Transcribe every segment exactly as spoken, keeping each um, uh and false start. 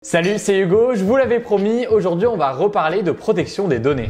Salut, c'est Hugo, je vous l'avais promis, aujourd'hui on va reparler de protection des données.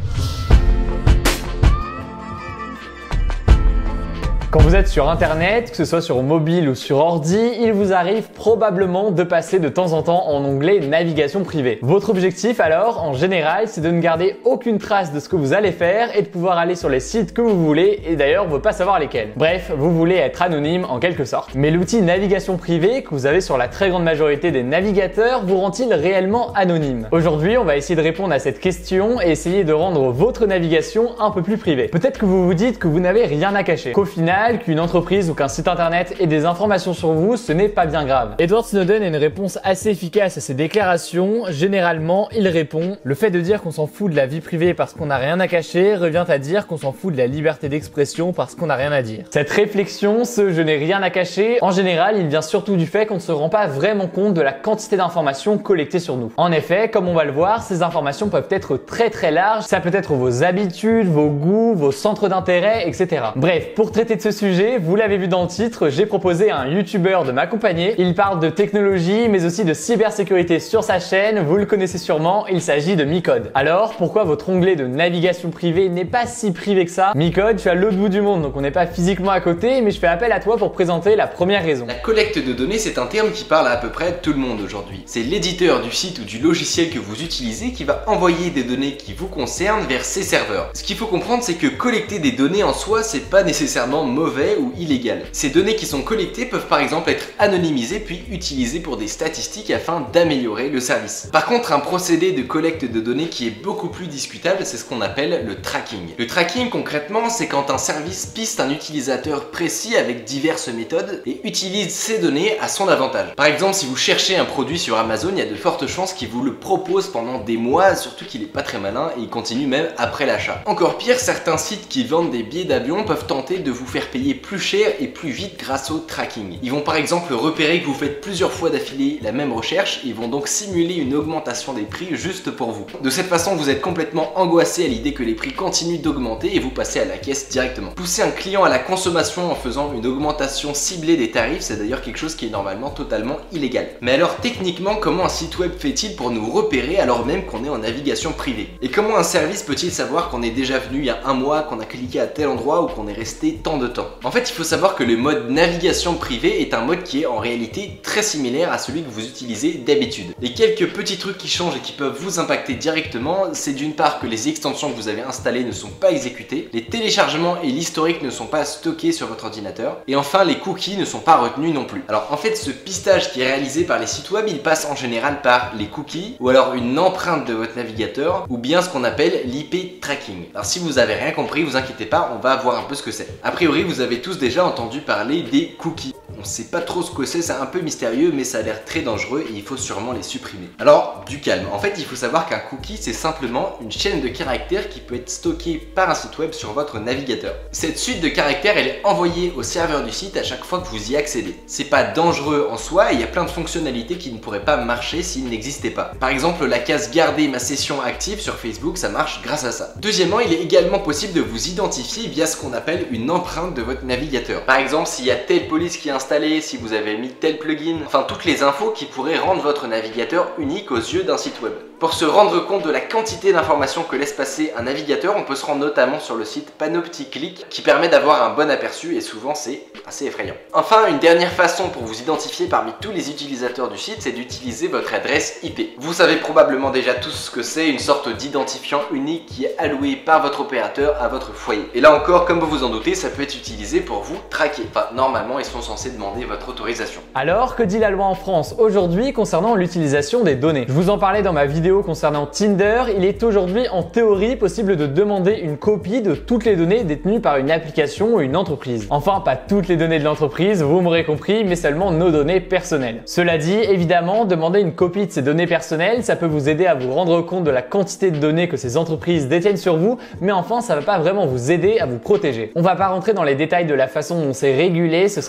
Quand vous êtes sur internet, que ce soit sur mobile ou sur ordi, il vous arrive probablement de passer de temps en temps en onglet navigation privée. Votre objectif alors, en général, c'est de ne garder aucune trace de ce que vous allez faire et de pouvoir aller sur les sites que vous voulez et d'ailleurs ne pas savoir lesquels. Bref, vous voulez être anonyme en quelque sorte. Mais l'outil navigation privée que vous avez sur la très grande majorité des navigateurs vous rend-il réellement anonyme? Aujourd'hui, on va essayer de répondre à cette question et essayer de rendre votre navigation un peu plus privée. Peut-être que vous vous dites que vous n'avez rien à cacher, qu'au final, qu'une entreprise ou qu'un site internet ait des informations sur vous, ce n'est pas bien grave. Edward Snowden a une réponse assez efficace à ces déclarations. Généralement, il répond: le fait de dire qu'on s'en fout de la vie privée parce qu'on n'a rien à cacher revient à dire qu'on s'en fout de la liberté d'expression parce qu'on n'a rien à dire. Cette réflexion, ce je n'ai rien à cacher, en général, il vient surtout du fait qu'on ne se rend pas vraiment compte de la quantité d'informations collectées sur nous. En effet, comme on va le voir, ces informations peuvent être très très larges. Ça peut être vos habitudes, vos goûts, vos centres d'intérêt, et cetera. Bref, pour traiter de ce sujet, vous l'avez vu dans le titre, j'ai proposé à un youtubeur de m'accompagner. Il parle de technologie mais aussi de cybersécurité sur sa chaîne, vous le connaissez sûrement, il s'agit de Micode. Alors pourquoi votre onglet de navigation privée n'est pas si privé que ça? Micode, je suis à l'autre bout du monde donc on n'est pas physiquement à côté, mais je fais appel à toi pour présenter la première raison. La collecte de données, c'est un terme qui parle à à peu près tout le monde aujourd'hui. C'est l'éditeur du site ou du logiciel que vous utilisez qui va envoyer des données qui vous concernent vers ses serveurs. Ce qu'il faut comprendre, c'est que collecter des données en soi, c'est pas nécessairement mauvais ou illégal. Ces données qui sont collectées peuvent par exemple être anonymisées puis utilisées pour des statistiques afin d'améliorer le service. Par contre, un procédé de collecte de données qui est beaucoup plus discutable, c'est ce qu'on appelle le tracking. Le tracking concrètement, c'est quand un service piste un utilisateur précis avec diverses méthodes et utilise ces données à son avantage. Par exemple, si vous cherchez un produit sur Amazon, il y a de fortes chances qu'il vous le propose pendant des mois, surtout qu'il est pas très malin et il continue même après l'achat. Encore pire, certains sites qui vendent des billets d'avion peuvent tenter de vous faire payer plus cher et plus vite grâce au tracking. Ils vont par exemple repérer que vous faites plusieurs fois d'affilée la même recherche et ils vont donc simuler une augmentation des prix juste pour vous. De cette façon, vous êtes complètement angoissé à l'idée que les prix continuent d'augmenter et vous passez à la caisse directement. Pousser un client à la consommation en faisant une augmentation ciblée des tarifs, c'est d'ailleurs quelque chose qui est normalement totalement illégal. Mais alors techniquement, comment un site web fait-il pour nous repérer alors même qu'on est en navigation privée? Et comment un service peut-il savoir qu'on est déjà venu il y a un mois, qu'on a cliqué à tel endroit ou qu'on est resté tant de temps? En fait, il faut savoir que le mode navigation privée est un mode qui est en réalité très similaire à celui que vous utilisez d'habitude. Les quelques petits trucs qui changent et qui peuvent vous impacter directement, c'est d'une part que les extensions que vous avez installées ne sont pas exécutées, les téléchargements et l'historique ne sont pas stockés sur votre ordinateur, et enfin les cookies ne sont pas retenus non plus. Alors en fait, ce pistage qui est réalisé par les sites web, il passe en général par les cookies, ou alors une empreinte de votre navigateur, ou bien ce qu'on appelle l'I P tracking. Alors si vous avez rien compris, vous inquiétez pas, on va voir un peu ce que c'est. A priori, vous avez tous déjà entendu parler des cookies. On sait pas trop ce que c'est, c'est un peu mystérieux, mais ça a l'air très dangereux et il faut sûrement les supprimer. Alors, du calme. En fait, il faut savoir qu'un cookie, c'est simplement une chaîne de caractères qui peut être stockée par un site web sur votre navigateur. Cette suite de caractères, elle est envoyée au serveur du site à chaque fois que vous y accédez. C'est pas dangereux en soi et il y a plein de fonctionnalités qui ne pourraient pas marcher s'il n'existait pas. Par exemple, la case garder ma session active sur Facebook, ça marche grâce à ça. Deuxièmement, il est également possible de vous identifier via ce qu'on appelle une empreinte de votre navigateur. Par exemple, s'il y a telle police qui est installée, si vous avez mis tel plugin, enfin toutes les infos qui pourraient rendre votre navigateur unique aux yeux d'un site web. Pour se rendre compte de la quantité d'informations que laisse passer un navigateur, on peut se rendre notamment sur le site Panopticlick qui permet d'avoir un bon aperçu et souvent c'est assez effrayant. Enfin, une dernière façon pour vous identifier parmi tous les utilisateurs du site, c'est d'utiliser votre adresse I P. Vous savez probablement déjà tous ce que c'est, une sorte d'identifiant unique qui est alloué par votre opérateur à votre foyer. Et là encore, comme vous vous en doutez, ça peut être utilisé pour vous traquer. Enfin, normalement, ils sont censés demander votre autorisation. Alors, que dit la loi en France aujourd'hui concernant l'utilisation des données? Je vous en parlais dans ma vidéo concernant Tinder. Il est aujourd'hui en théorie possible de demander une copie de toutes les données détenues par une application ou une entreprise. Enfin, pas toutes les données de l'entreprise, vous m'aurez compris, mais seulement nos données personnelles. Cela dit, évidemment, demander une copie de ces données personnelles, ça peut vous aider à vous rendre compte de la quantité de données que ces entreprises détiennent sur vous, mais enfin, ça va pas vraiment vous aider à vous protéger. On va pas rentrer dans les détails de la façon dont c'est régulé, ce serait bien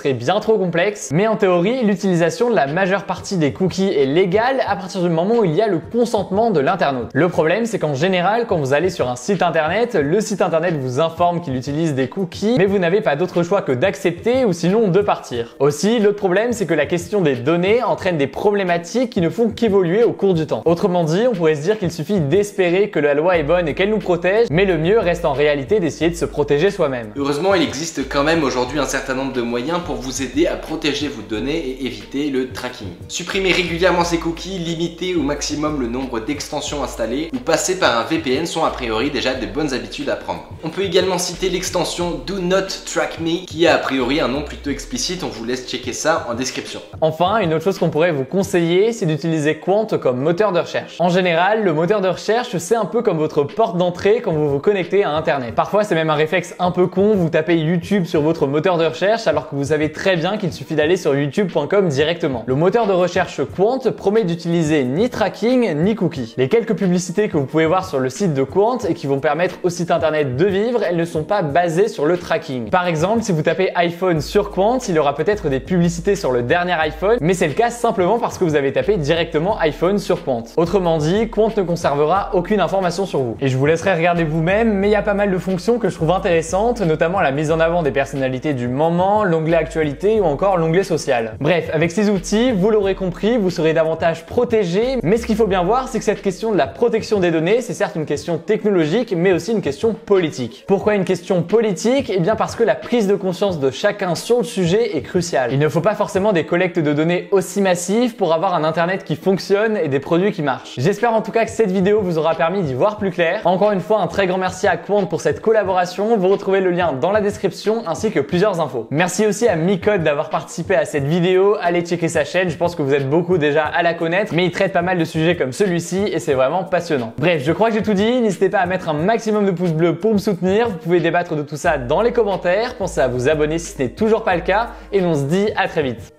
trop complexe, mais en théorie, l'utilisation de la majeure partie des cookies est légale à partir du moment où il y a le consentement de l'internaute. Le problème, c'est qu'en général, quand vous allez sur un site internet, le site internet vous informe qu'il utilise des cookies, mais vous n'avez pas d'autre choix que d'accepter ou sinon de partir. Aussi, l'autre problème, c'est que la question des données entraîne des problématiques qui ne font qu'évoluer au cours du temps. Autrement dit, on pourrait se dire qu'il suffit d'espérer que la loi est bonne et qu'elle nous protège, mais le mieux reste en réalité d'essayer de se protéger soi-même. Heureusement, il existe quand même aujourd'hui un certain nombre de moyens pour vous aider à protéger vos données et éviter le tracking. Supprimez régulièrement ces cookies, limitez au maximum le nombre d'extensions installées ou passer par un V P N sont a priori déjà des bonnes habitudes à prendre. On peut également citer l'extension Do Not Track Me qui a a priori un nom plutôt explicite, on vous laisse checker ça en description. Enfin, une autre chose qu'on pourrait vous conseiller, c'est d'utiliser Qwant comme moteur de recherche. En général, le moteur de recherche, c'est un peu comme votre porte d'entrée quand vous vous connectez à Internet. Parfois, c'est même un réflexe un peu con, vous tapez YouTube sur votre moteur de recherche alors que vous savez très bien qu'il suffit d'aller sur youtube point com directement. Le moteur de recherche Qwant promet d'utiliser ni tracking ni cookies. Les quelques publicités que vous pouvez voir sur le site de Qwant et qui vont permettre au site internet de vivre, elles ne sont pas basées sur le tracking. Par exemple, si vous tapez iPhone sur Qwant, il y aura peut-être des publicités sur le dernier iPhone, mais c'est le cas simplement parce que vous avez tapé directement iPhone sur Qwant. Autrement dit, Qwant ne conservera aucune information sur vous. Et je vous laisserai regarder vous-même, mais il y a pas mal de fonctions que je trouve intéressantes, notamment la mise en avant des personnalités du moment, l'onglet actualité ou encore l'onglet social. Bref, avec ces outils, vous l'aurez compris, vous serez davantage protégé, mais ce qu'il faut bien voir, c'est que cette question de la protection des données, c'est certes une question technologique, mais aussi une question politique. Pourquoi une question politique? Eh bien parce que la prise de conscience de chacun sur le sujet est cruciale. Il ne faut pas forcément des collectes de données aussi massives pour avoir un internet qui fonctionne et des produits qui marchent. J'espère en tout cas que cette vidéo vous aura permis d'y voir plus clair. Encore une fois, un très grand merci à Qwant pour cette collaboration. Vous retrouvez le lien dans la description ainsi que plusieurs infos. Merci aussi à Micode d'avoir participé à cette vidéo. Allez checker sa chaîne, je pense que vous êtes beaucoup déjà à la connaître, mais il traite pas mal de sujets comme celui-ci et c'est vraiment passionnant. Bref, je crois que j'ai tout dit. N'hésitez pas à mettre un maximum de pouces bleus pour me soutenir. Vous pouvez débattre de tout ça dans les commentaires. Pensez à vous abonner si ce n'est toujours pas le cas et on se dit à très vite.